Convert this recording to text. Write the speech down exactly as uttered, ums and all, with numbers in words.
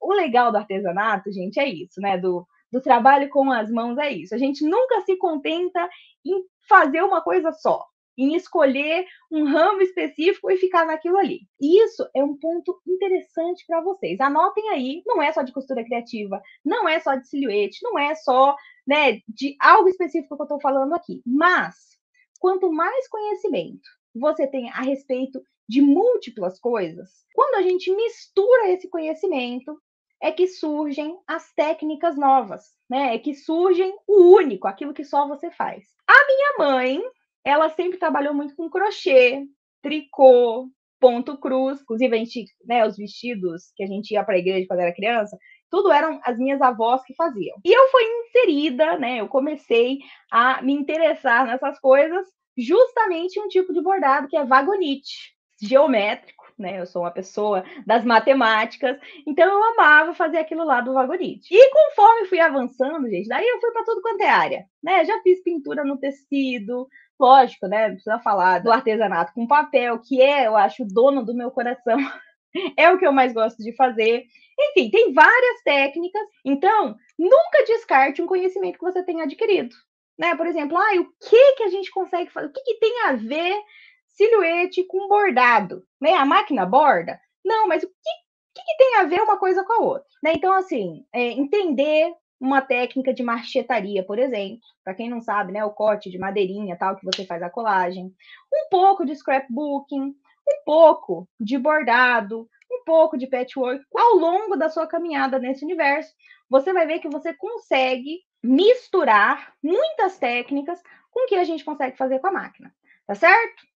o legal do artesanato, gente, é isso, né? Do, do trabalho com as mãos é isso. A gente nunca se contenta em fazer uma coisa só, em escolher um ramo específico e ficar naquilo ali. E isso é um ponto interessante para vocês. Anotem aí, não é só de costura criativa, não é só de silhuete, não é só, né, de algo específico que eu estou falando aqui. Mas, quanto mais conhecimento você tem a respeito de múltiplas coisas, quando a gente mistura esse conhecimento, é que surgem as técnicas novas, né? É que surgem o único, aquilo que só você faz. A minha mãe, ela sempre trabalhou muito com crochê, tricô, ponto cruz. Inclusive, a gente, né, os vestidos que a gente ia para a igreja quando era criança, tudo eram as minhas avós que faziam. E eu fui inserida, né? Eu comecei a me interessar nessas coisas justamente um tipo de bordado que é vagonite, geométrico, né? Eu sou uma pessoa das matemáticas, então eu amava fazer aquilo lá do vagonite. E conforme fui avançando, gente, daí eu fui para tudo quanto é área, né? Já fiz pintura no tecido, lógico, né? Não precisa falar do artesanato com papel, que é, eu acho, o dono do meu coração. É o que eu mais gosto de fazer. Enfim, tem várias técnicas. Então, nunca descarte um conhecimento que você tenha adquirido. Né? Por exemplo, ah, o que, que a gente consegue fazer? O que, que tem a ver silhuete com bordado? Né? A máquina borda? Não, mas o que, que, que tem a ver uma coisa com a outra? Né? Então, assim, é, entender uma técnica de marchetaria, por exemplo. Para quem não sabe, né, o corte de madeirinha, tal, que você faz a colagem. Um pouco de scrapbooking, um pouco de bordado, um pouco de patchwork. Ao longo da sua caminhada nesse universo, você vai ver que você consegue misturar muitas técnicas com o que a gente consegue fazer com a máquina, tá certo?